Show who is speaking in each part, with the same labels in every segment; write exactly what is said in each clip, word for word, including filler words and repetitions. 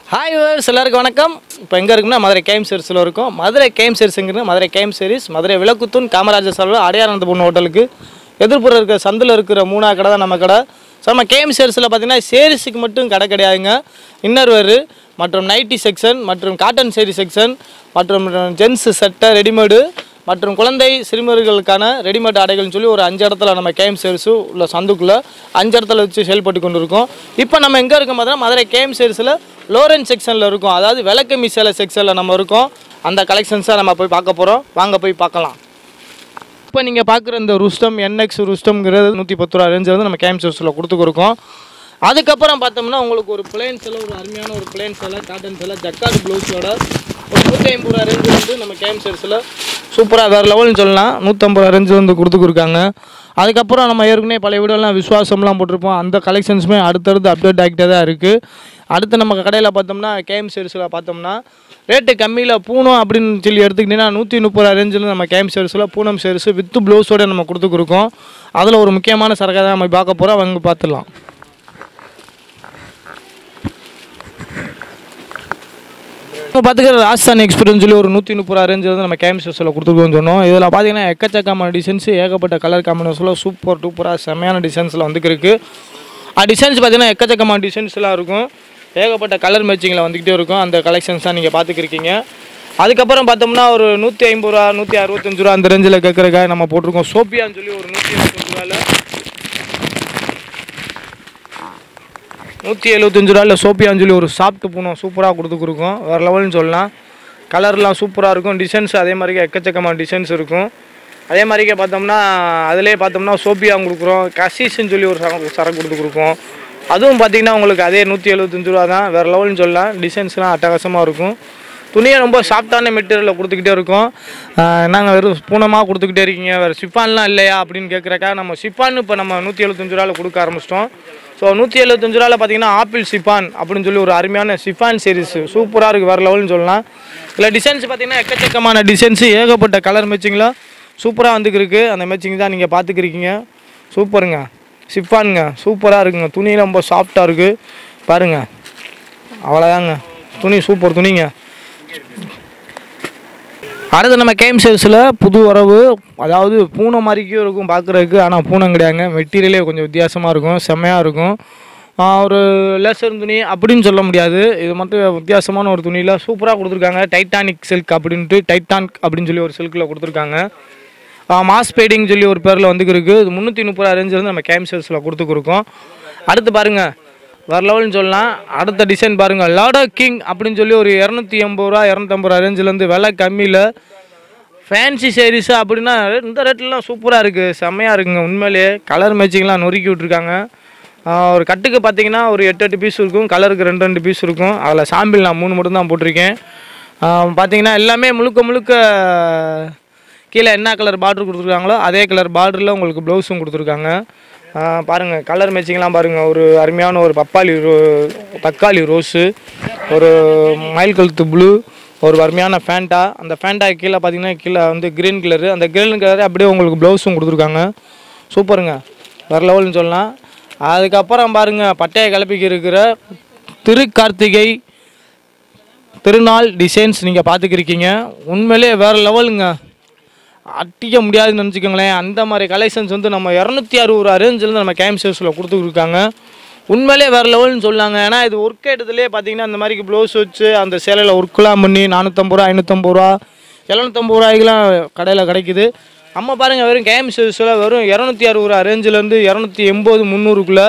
Speaker 1: Hi viewers எல்லாருக்கும் வணக்கம். இப்போ எங்கே இருக்குன்னா மதுரை கேம் சீரிஸில் இருக்கும். மதுரை கேம் சீரிஸுங்கிறது மதுரை கேம் சீரிஸ் மதுரை விளக்குத்தூன் காமராஜர் சாலையில் அடையானந்த பொண்ணு ஹோட்டலுக்கு எதிர்ப்புற இருக்கிற சந்தில் இருக்கிற மூணா கடை தான் நம்ம கடை. ஸோ நம்ம கேம் சீரிஸில் பார்த்தீங்கன்னா சேரீஸுக்கு மட்டும் கடை கிடையாதுங்க. இன்னர்வேரு மற்றும் நைட்டி செக்ஷன் மற்றும் காட்டன் சேரீ செக்ஷன் மற்றும் ஜென்ஸ் சட்டை ரெடிமேடு மற்றும் குழந்தை சிறுமியர்களுக்கான ரெடிமேட் ஆடைகள்னு சொல்லி ஒரு அஞ்சு இடத்துல நம்ம கேம் சீரிஸு உள்ள சந்துக்குள்ளே அஞ்சு இடத்துல வச்சு செயல்பட்டு கொண்டு இருக்கோம். இப்போ நம்ம எங்கே இருக்கோம் பார்த்தீங்கன்னா மதுரை கேம் சீரிஸில் லோரன் செக்ஷனில் இருக்கும். அதாவது விளக்கமி சேலை செக்ஷனில் நம்ம இருக்கோம். அந்த கலெக்ஷன்ஸை நம்ம போய் பார்க்க போகிறோம். வாங்க போய் பார்க்கலாம். இப்போ நீங்கள் பார்க்குற இந்த ருஸ்டம் என்எக்ஸ் ருஸ்டம்ங்கிறது நூற்றி பத்து ரூபா ரேஞ்சில் வந்து நம்ம கேம் சீரிஸில் கொடுத்துருக்கோம். அதுக்கப்புறம் பார்த்தோம்னா உங்களுக்கு ஒரு பிளேன் சேலை, ஒரு அருமையான ஒரு பிளேன் சேலை, காட்டன் சேலை, ஜக்கார்டு ப்ளவுஸோட ஒரு நூற்றி ஐம்பது ரூபா ரேஞ்சு வந்து நம்ம கேம் சீரிஸில் சூப்பராக வேறு லெவல்னு சொல்லலாம். நூற்றம்பது ரூபா ரேஞ்சு வந்து கொடுத்துருக்காங்க. அதுக்கப்புறம் நம்ம ஏற்கனவே பழைய வீடியோலாம் விசுவாசம்லாம் போட்டிருப்போம். அந்த கலெக்ஷன்ஸுமே அடுத்தடுத்து அப்டேட் ஆகிட்டே தான் இருக்குது. அடுத்து நம்ம கடையில் பார்த்தோம்னா கேம் சீரிஸில் பார்த்தோம்னா ரேட்டு கம்மியில் பூனம் அப்படின்னு சொல்லி எடுத்துக்கிட்டிங்கன்னா நூற்றி முப்பது ரூபா ரேஞ்சில் நம்ம கேம் சீரிஸில் பூனம் சீரிஸு வித்து ப்ளவுஸோடு நம்ம கொடுத்துருக்கோம். அதில் ஒரு முக்கியமான சரக்காக தான் நம்ம பார்க்க போகிறோம். அவங்க பார்த்துடலாம். இப்போ பார்த்துக்கிற ராஜஸ்தான் எக்ஸ்பீரியன்ஸ் சொல்லி ஒரு நூற்றி முப்பது ரூபா ரேஞ்சில் வந்து நம்ம கேம் சீரிஸில் கொடுத்துருக்கோன்னு சொன்னோம். இதில் பார்த்தீங்கன்னா எக்கச்சக்கமான டிசைன்ஸு, ஏகப்பட்ட கலர் காம்பினேஷனில் சூப்பர் டூப்பராக செம்மையான டிசைன்ஸில் வந்துருக்கு. டிசைன்ஸ் பார்த்தீங்கன்னா எக்கச்சக்கமான டிசைன்ஸ்லாம் இருக்கும். ஏகப்பட்ட கலர் மேட்சிங்கில் வந்துக்கிட்டே இருக்கும். அந்த கலெக்ஷன்ஸ் தான் நீங்கள் பார்த்துக்கிருக்கீங்க. அதுக்கப்புறம் பார்த்தோம்னா ஒரு நூற்றி ஐம்பது ரூபா நூற்றி அறுபத்தஞ்சு ரூபா அந்த ரேஞ்சில் கேட்குறக்காக நம்ம போட்டிருக்கோம். சோப்பியான்னு சொல்லி ஒரு நூற்றி எழுபத்தஞ்சு ரூபாயில் நூற்றி எழுபத்தஞ்சு ரூபாயில் சோப்பியான்னு சொல்லி ஒரு சாப்பிட்டு பூனம் சூப்பராக கொடுத்துருக்கோம். வேறு லெவல்னு சொல்லலாம். கலர்லாம் சூப்பராக இருக்கும். டிசைன்ஸ் அதே மாதிரிக்கே எக்கச்சக்கமான டிசைன்ஸ் இருக்கும். அதே மாதிரிக்கே பார்த்தோம்னா அதிலே பார்த்தோம்னா சோப்பியா கொடுக்குறோம். கசிஸ்ன்னு சொல்லி ஒரு சரம் சரக்கு கொடுத்து கொடுக்கும். அதுவும் பார்த்திங்கன்னா உங்களுக்கு அதே நூற்றி எழுபத்தஞ்சு ரூபா தான். வேறு லெவல்னு சொல்லலாம். டிசைன்ஸ்லாம் அட்டகாசமாக இருக்கும். துணியை ரொம்ப சாஃப்டான மெட்டீரியலில் கொடுத்துக்கிட்டே இருக்கும். நாங்கள் வெறும் பூனமாக கொடுத்துக்கிட்டே இருக்கீங்க, வேறு சிஃபான்லாம் இல்லையா அப்படின்னு கேட்குறக்கா நம்ம சிஃபான் இப்போ நம்ம நூற்றி எழுபத்தஞ்சு ரூபாவில் கொடுக்க ஆரம்பிச்சிட்டோம். ஸோ நூற்றி எழுபத்தஞ்சு ரூபாவில் பார்த்தீங்கன்னா ஆப்பிள் சிஃபான் அப்படின்னு சொல்லி ஒரு அருமையான சிஃபான் சீரிஸ் சூப்பராக இருக்குது. வேறு லெவல்னு சொல்லலாம். இல்லை டிசைன்ஸ் பார்த்திங்கன்னா எக்கச்சக்கமான டிசைன்ஸு, ஏகப்பட்ட கலர் மேட்சிங்கில் சூப்பராக வந்துருக்கு. அந்த மேட்சிங் தான் நீங்கள் பார்த்துக்கிருக்கீங்க. சூப்பருங்க, சிஃபானுங்க சூப்பராக இருக்குங்க. துணி ரொம்ப சாஃப்டாக இருக்குது பாருங்கள். அவ்வளோதாங்க, துணி சூப்பர் துணிங்க. அடுத்து நம்ம கேம் சீரிஸில் புது வரவு, அதாவது பூனை மாதிரிக்கும் இருக்கும் பார்க்குறதுக்கு. ஆனால் பூனம் கிடையாதுங்க. மெட்டீரியலே கொஞ்சம் வித்தியாசமாக இருக்கும், செம்மையாக இருக்கும். ஒரு லேசர் துணி அப்படின்னு சொல்ல முடியாது. இது மட்டும் வித்தியாசமான ஒரு துணியில் சூப்பராக கொடுத்துருக்காங்க. டைட்டானிக் சில்க் அப்படின்ட்டு டைட்டானிக் அப்படின்னு சொல்லி ஒரு சில்கில் கொடுத்துருக்காங்க. மாஸ் பெய்டிங் சொல்லி ஒரு பேரில் வந்துருக்கு. இது முந்நூற்றி முப்பது ரூபா ரேஞ்சில் வந்து நம்ம கேம் சீரிஸில் கொடுத்துருக்கோம். அடுத்து பாருங்கள், வேறு லெவல்னு சொல்லலாம். அடுத்த டிசைன் பாருங்கள், லாடோ கிங் அப்படின்னு சொல்லி ஒரு இரநூத்தி எண்பது ரூபா இரநூத்தம்பது ரூபா ரேஞ்சிலேருந்து விலை கம்மியில் ஃபேன்சி சேரீஸு அப்படின்னா இந்த ரேட்லாம் சூப்பராக இருக்குது, செம்மையாக இருக்குங்க. உண்மையிலேயே கலர் மேட்சிங்லாம் நொறுக்கி விட்ருக்காங்க. ஒரு கட்டுக்கு பார்த்தீங்கன்னா ஒரு எட்டு எட்டு பீஸ் இருக்கும், கலருக்கு ரெண்டு ரெண்டு பீஸ் இருக்கும். அதில் சாம்பிள் நான் மூணு மட்டும் தான் போட்டிருக்கேன். பார்த்தீங்கன்னா எல்லாமே முழுக்க முழுக்க கீழே என்ன கலர் பார்டர் கொடுத்துருக்காங்களோ அதே கலர் பார்டரில் உங்களுக்கு ப்ளவுஸும் கொடுத்துருக்காங்க. பாருங்கள் கலர் மேட்சிங்லாம் பாருங்கள். ஒரு அருமையான ஒரு பப்பாளி ரோ தக்காளி ரோஸு, ஒரு மயில் கழுத்து ப்ளூ, ஒரு அருமையான ஃபேண்டா. அந்த ஃபேண்டா கீழே பார்த்தீங்கன்னா கீழே வந்து க்ரீன் கலரு, அந்த க்ரீன் கலரு அப்படியே உங்களுக்கு ப்ளவுஸும் கொடுத்துருக்காங்க. சூப்பருங்க, வேறு லெவல்னு சொல்லலாம். அதுக்கப்புறம் பாருங்கள் பட்டையை கிளப்பிக்கு இருக்கிற திரு கார்த்திகை திருநாள் டிசைன்ஸ் நீங்கள் பார்த்துக்கிருக்கீங்க. உண்மையிலே வேறு லெவலுங்க, அட்டிக்க முடியாதுன்னு நினச்சிக்கோங்களேன். அந்த மாதிரி கலெக்ஷன்ஸ் வந்து நம்ம இரநூத்தி அறுபது ரூபா ரேஞ்சிலேருந்து நம்ம கேம் சீரிஸில் கொடுத்துருக்காங்க. உண்மையிலே வேறு லெவல்னு சொல்லாங்க. ஏன்னா இது ஒர்க் எடுத்துலேயே பார்த்தீங்கன்னா அந்த மாதிரி ப்ளவுஸ் வச்சு அந்த சேலையில் ஒர்க்கெலாம் பண்ணி நானூற்றம்பது ரூபா ஐநூற்றம்பது ரூபா எழுநூற்றம்பது ரூபாய்க்கெலாம் கடையில் கிடைக்குது. நம்ம பாருங்கள் வெறும் கேம் சீரிஸில் வெறும் இரநூத்தி அறுபது ரூபா ரேஞ்சிலேருந்து இரநூத்தி எண்பது முந்நூறுக்குள்ளே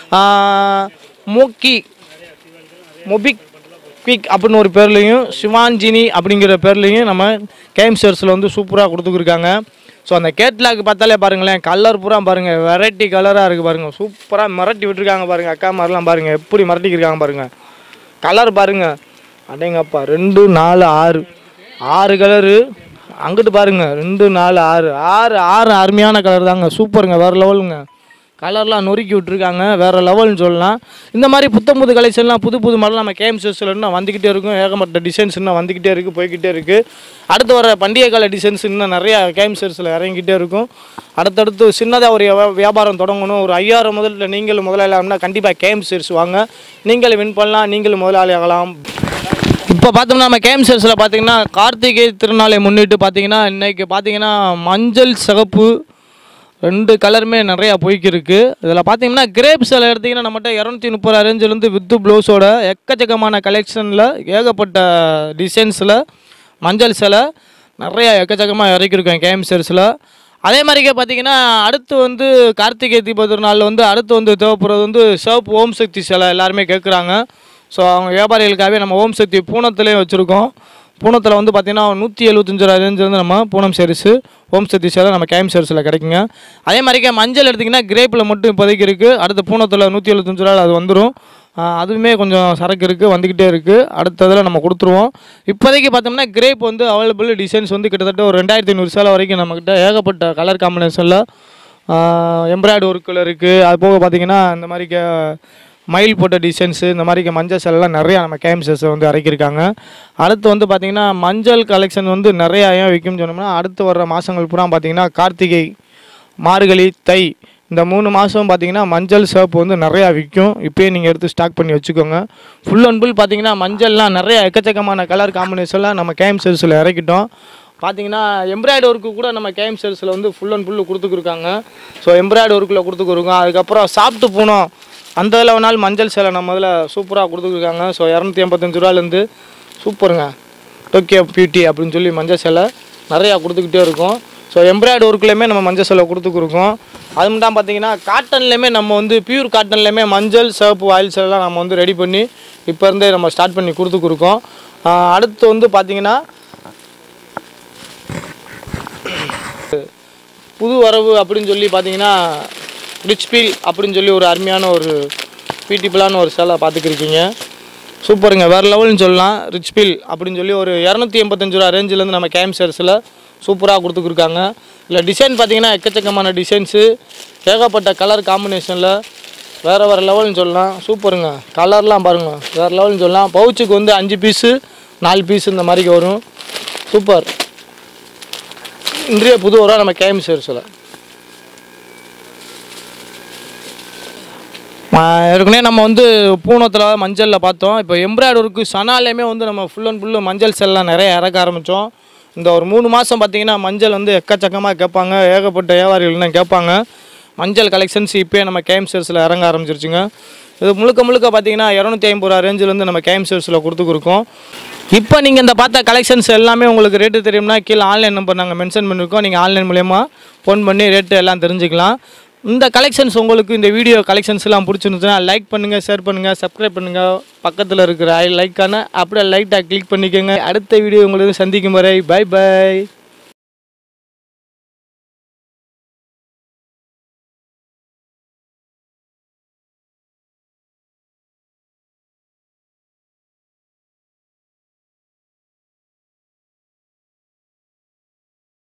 Speaker 1: மோக்கி மொபிக் குவிக் அப்படின்னு ஒரு பேர்லையும் சிவாஞ்சினி அப்படிங்கிற பேர்லையும் நம்ம கேம் சீரிஸில் வந்து சூப்பராக கொடுத்துருக்காங்க. ஸோ அந்த கேட்லாக் பார்த்தாலே பாருங்களேன், கலர் பூரா பாருங்கள், வெரைட்டி கலராக இருக்குது பாருங்கள். சூப்பராக மிரட்டி விட்டுருக்காங்க பாருங்கள். அக்கா மாதிரிலாம் பாருங்கள் எப்படி மிரட்டிக்கிருக்காங்க பாருங்கள். கலர் பாருங்கள், அடேங்கப்பா ரெண்டு நாலு ஆறு ஆறு கலரு. அங்கிட்டு பாருங்கள் ரெண்டு நாலு ஆறு ஆறு ஆறு அருமையான கலர் தாங்க. சூப்பருங்க, வேறு லெவலுங்க. கலர்லாம் நொறுக்கி விட்ருக்காங்க, வேறு லெவல்னு சொல்லலாம். இந்த மாதிரி புத்தம் புது கலெக்ஷன்லாம் புது புது மாடல் நம்ம கேஎம் சில்க்ஸில் இன்னும் வந்துக்கிட்டே இருக்கும். ஏகப்பட்ட டிசைன்ஸ் இன்னும் வந்துக்கிட்டே இருக்குது, போய்கிட்டே இருக்குது. அடுத்து வர பண்டிகை கால டிசைன்ஸ் இன்னும் நிறையா கேஎம் சில்க்ஸில் இறங்கிக்கிட்டே இருக்கும். அடுத்தடுத்து சின்னதாக ஒரு வியாபாரம் தொடங்கணும், ஒரு ஐயாயிரம் முதல்ல நீங்கள் முதலாளி ஆகணும்னா கண்டிப்பாக கேஎம் சில்க்ஸ் வாங்க. நீங்கள் வின் பண்ணலாம், நீங்கள் முதலாளி ஆகலாம். இப்போ பார்த்தோம்னா நம்ம கேஎம் சில்க்ஸில் பார்த்தீங்கன்னா கார்த்திகை திருநாளை முன்னிட்டு பார்த்தீங்கன்னா இன்றைக்கி பார்த்தீங்கன்னா மஞ்சள் சிகப்பு ரெண்டு கலருமே நிறையா போய்க்கிருக்கு. இதில் பார்த்தீங்கன்னா கிரேப் சிலை எடுத்திங்கன்னா நம்மகிட்ட இரநூத்தி முப்பது ரேஞ்சிலேருந்து வித்து ப்ளவுஸோட எக்கச்சக்கமான கலெக்ஷனில் ஏகப்பட்ட டிசைன்ஸில் மஞ்சள் சிலை நிறையா எக்கச்சக்கமாக இறக்கியிருக்கேன் கேஎம் சில்க்ஸில். அதே மாதிரிக்கே பார்த்தீங்கன்னா அடுத்து வந்து கார்த்திகை தீப திருநாளில் வந்து அடுத்து வந்து தேவைப்படுறது வந்து சிவப்பு ஓம் சக்தி சிலை எல்லாருமே கேட்குறாங்க. ஸோ அவங்க வியாபாரிகளுக்காகவே நம்ம ஓம் சக்தி பூனத்துலேயும் வச்சுருக்கோம். பூனத்தில் வந்து பார்த்திங்கன்னா நூற்றி எழுபத்தஞ்சு ரூபா ரேஞ்சு வந்து நம்ம பூனம் சரிசு ஓம் சக்தி சேலை நம்ம கேஎம் சில்க்ஸில் கிடைக்குங்க. அதே மாதிரிக்கே மஞ்சள் எடுத்திங்கன்னா கிரேப்பில் மட்டும் இப்போதைக்கு இருக்குது. அடுத்து பூனத்தில் நூற்றி எழுபத்தஞ்சு ரூபா அது வந்துடும். அதுவுமே கொஞ்சம் சரக்கு இருக்குது, வந்துக்கிட்டே இருக்குது. அடுத்ததில் நம்ம கொடுத்துருவோம். இப்போதைக்கு பார்த்தோம்னா கிரேப் வந்து அவைலபிள் டிசைன்ஸ் வந்து கிட்டத்தட்ட ஒரு ரெண்டாயிரத்தி ஐநூறு சேலை வரைக்கும் நம்மக்கிட்ட ஏகப்பட்ட கலர் காம்பினேஷனில் எம்ப்ராய்டு ஒர்க்கில் இருக்குது. அது போக பார்த்திங்கன்னா இந்த மாதிரி மயில் போட்ட டிசைன்ஸு இந்த மாதிரி மஞ்சள் சேலைலாம் நிறையா நம்ம கேஎம் சில்க்ஸை வந்து இறக்கியிருக்காங்க. அடுத்து வந்து பார்த்திங்கன்னா மஞ்சள் கலெக்ஷன் வந்து நிறையா ஏன் விற்கும்னு சொன்னோம்னா அடுத்து வர்ற மாதங்கள் பூரா பார்த்திங்கன்னா கார்த்திகை, மார்கழி, தை இந்த மூணு மாதம் பார்த்திங்கன்னா மஞ்சள் சிவப்பு வந்து நிறையா விற்கும். இப்போயே நீங்கள் எடுத்து ஸ்டாக் பண்ணி வச்சுக்கோங்க. ஃபுல் அண்ட் ஃபுல் பார்த்திங்கன்னா மஞ்சள்லாம் நிறையா எக்கச்சக்கமான கலர் காம்பினேஷன்லாம் நம்ம கேஎம் சில்க்ஸில் இறக்கிட்டோம். பார்த்திங்கன்னா எம்ப்ராய்டு ஒர்க்கு கூட நம்ம கேஎம் சில்க்ஸில் வந்து ஃபுல் அண்ட் ஃபுல்லு கொடுத்துருக்காங்க. ஸோ எம்ப்ராய்டு ஒர்க்கில் கொடுத்துருக்கோம். அதுக்கப்புறம் சாப்பிட்டு போனோம் அந்த இதில் நாள் மஞ்சள் சேலை நம்ம இதில் சூப்பராக கொடுத்துருக்காங்க. ஸோ இரநூத்தி எண்பத்தஞ்சு ரூபாலேருந்து சூப்பருங்க டோக்கியோ பியூட்டி அப்படின்னு சொல்லி மஞ்சள் சேலை நிறையா கொடுத்துக்கிட்டே இருக்கும். ஸோ எம்ப்ராய்டு ஒர்க்லேயுமே நம்ம மஞ்சள் சேலை கொடுத்துருக்கோம். அது மட்டும் பார்த்திங்கன்னா காட்டன்லேயுமே நம்ம வந்து பியூர் காட்டன்லேயுமே மஞ்சள் சிவப்பு ஆயில் சேலைலாம் நம்ம வந்து ரெடி பண்ணி இப்போ இருந்தே நம்ம ஸ்டார்ட் பண்ணி கொடுத்துருக்கோம். அடுத்து வந்து பார்த்திங்கன்னா புது வரவு அப்படின்னு சொல்லி பார்த்திங்கன்னா ரிச் பீல் அப்படின்னு சொல்லி ஒரு அருமையான ஒரு பியூட்டிஃபுல்லான ஒரு சேலை பார்த்துக்கிருக்கீங்க. சூப்பருங்க, வேறு லெவல்னு சொல்லலாம். ரிச் பீல் அப்படின்னு சொல்லி ஒரு இரநூத்தி எண்பத்தஞ்சு ரூபா ரேஞ்சிலேருந்து நம்ம கேஎம் சில்க்ஸில் சூப்பராக கொடுத்துருக்காங்க. இல்லை டிசைன் பார்த்திங்கன்னா எக்கச்சக்கமான டிசைன்ஸு ஏகப்பட்ட கலர் காம்பினேஷனில் வேறு வேறு லெவல்னு சொல்லலாம். சூப்பருங்க, கலர்லாம் பாருங்கள் வேறு லெவல்னு சொல்லலாம். பவுச்சுக்கு வந்து அஞ்சு பீஸு நாலு பீஸு இந்த மாதிரிக்கு வரும். சூப்பர். இன்றைய புது வரும் நம்ம கேஎம் சில்க்ஸில். ஏற்கனவே நம்ம வந்து பூனத்தில் மஞ்சளில் பார்த்தோம். இப்போ எம்ப்ராய்டு ஒர்க்கு சனாலேயுமே வந்து நம்ம ஃபுல் அண்ட் ஃபுல்லு மஞ்சள் செல்லாம் நிறைய இறக்க ஆரம்பித்தோம். இந்த ஒரு மூணு மாதம் பார்த்திங்கன்னா மஞ்சள் வந்து எக்கச்சக்கமாக கேட்பாங்க, ஏகப்பட்ட வியாபாரிகள்லாம் கேட்பாங்க. மஞ்சள் கலெக்ஷன்ஸ் இப்போயே நம்ம கேஎம் சில்க்ஸில் இறங்க ஆரம்பிச்சிருச்சுங்க. இது முழுக்க முழுக்க பார்த்திங்கன்னா இரநூத்தி ஐம்பது ரூபா ரேஞ்சிலேருந்து நம்ம கேஎம் சில்க்ஸில் கொடுத்துருக்கோம். இப்போ நீங்கள் இந்த பார்த்த கலெக்ஷன்ஸ் எல்லாமே உங்களுக்கு ரேட்டு தெரியும்னா கீழே ஆன்லைன் நம்பர் நாங்கள் மென்ஷன் பண்ணியிருக்கோம். நீங்கள் ஆன்லைன் மூலயமா ஃபோன் பண்ணி ரேட்டு எல்லாம் தெரிஞ்சுக்கலாம். இந்த கலெக்ஷன்ஸ் உங்களுக்கு இந்த வீடியோ கலெக்ஷன்ஸ்லாம் பிடிச்சிருந்துச்சுன்னா லைக் பண்ணுங்கள், ஷேர் பண்ணுங்கள், சப்ஸ்கிரைப் பண்ணுங்கள். பக்கத்தில் இருக்கிற ஐ லைக்கான அப்படியே லைட்டாக கிளிக் பண்ணிக்கோங்க. அடுத்த வீடியோ உங்களுக்கு சந்திக்கும் வரை பை பை.